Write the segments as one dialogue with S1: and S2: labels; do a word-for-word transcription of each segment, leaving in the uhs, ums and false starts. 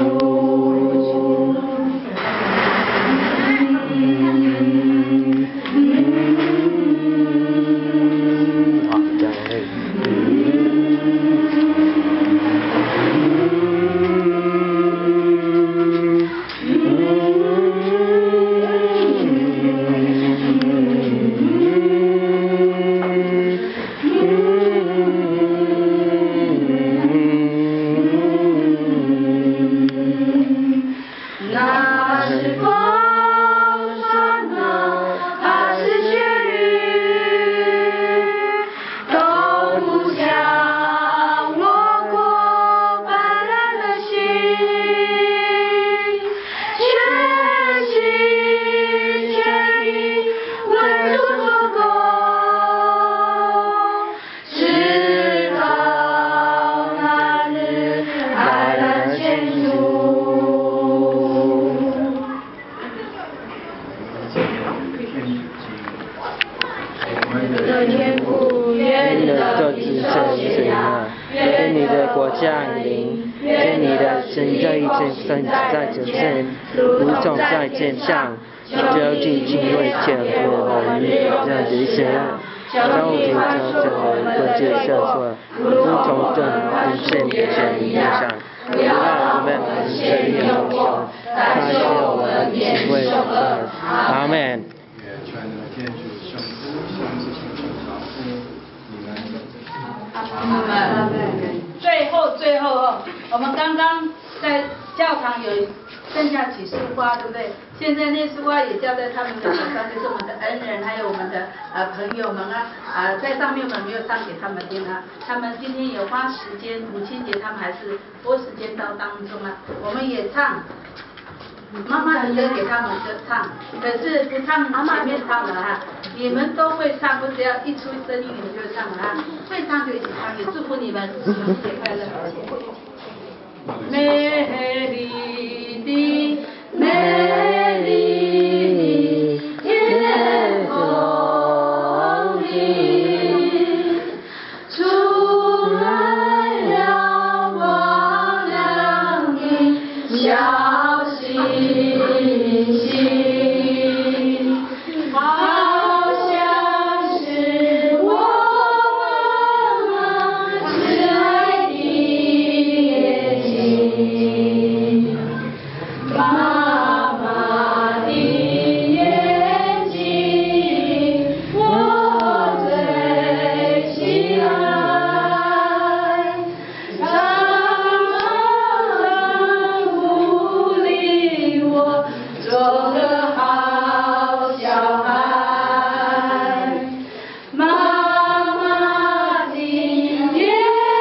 S1: 天父，愿你的旨意成全啊！愿你的国降临，愿你的心在生在这世，如同在天上。究竟因为天父我们让这些周平常成为不接受错，如同正正正地上。不要我们谁也不说，他是我们敬畏的阿门。
S2: 最后，最后哦，我们刚刚在教堂有剩下几束花，对不对？现在那束花也交在他们的手上，就是我们的恩人，还有我们的呃朋友们啊啊、呃，在上面我们没有唱给他们听啊，他们今天也花时间，母亲节他们还是拨时间到当中啊，我们也唱。妈妈的歌给他们就唱，可是不唱前面唱了哈，你们都会唱，我只要一出声音你们就唱了哈，会唱就一起唱，也祝福你们母亲节快乐。美丽的美丽的天空里，出来了光亮的小星星，好像是我们挚爱的眼睛，妈妈的眼睛，我最喜爱。做个好小孩，妈妈的眼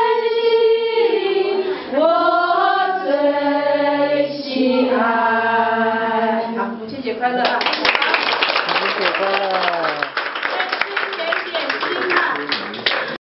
S2: 睛我最喜爱。好，母亲节快乐啊！